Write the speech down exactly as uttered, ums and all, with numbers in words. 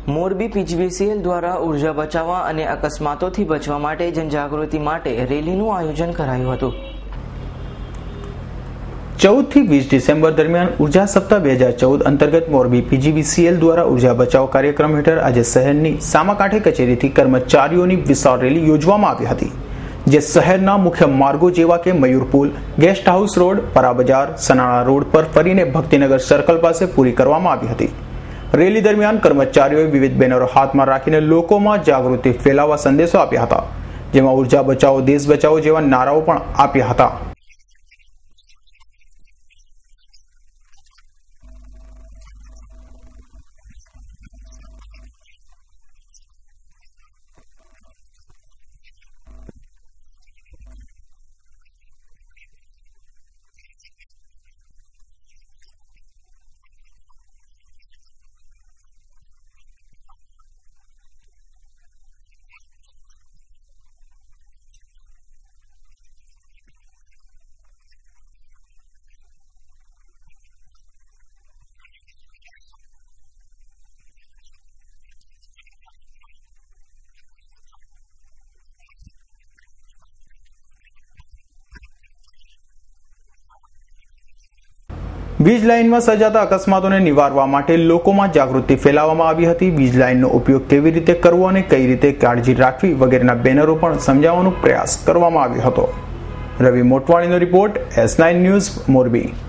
Morbi PGVCL દ્વારા ઉર્જા બચાવવા અને અકસ્માતોથી બચવા માટે જનજાગૃતિ માટે રેલીનું આયોજન કરાયું હતું। ચૌદ થી વીસ ડિસેમ્બર દરમિયાન ઉર્જા સપ્તાહ બે હજાર ચૌદ અંતર્ગત મોરબી પીજીવીસીએલ દ્વારા ઉર્જા બચાવ કાર્યક્રમ હેઠળ આજે શહેરની સામાકાંઠે કચેરીથી કર્મચારીઓની વિશાળ રેલી યોજવામાં આવી હતી, જે શહેરના મુખ્ય માર્ગો જેવા કે મયુર પુલ, guest house road, Para Bazaar, Sanala road પર ફરીને ભક્તિનગર સર્કલ પાસે પૂરી કરવામાં આવી હતી। રેલી દરમિયાન કર્મચારીઓએ વિવિધ બેનરો હાથમાં રાખીને લોકોમાં જાગૃતિ ફેલાવવા સંદેશો આપ્યા હતા, જેમાં ઉર્જા બચાવો દેશ બચાવો જેવા નારાઓ પણ આપ્યા હતા। વીજ લાઇનમાં સર્જાતા અકસ્માતોને નિવારવા માટે લોકોમાં જાગૃતિ ફેલાવવામાં આવી હતી। વીજ લાઇનનો ઉપયોગ કેવી રીતે કરવો અને કઈ રીતે કાળજી રાખવી વગેરેના બેનરો પણ સમજાવવાનો પ્રયાસ કરવામાં આવ્યો હતો। રવિ મોટવાણીનો report, S nine news, Morbi.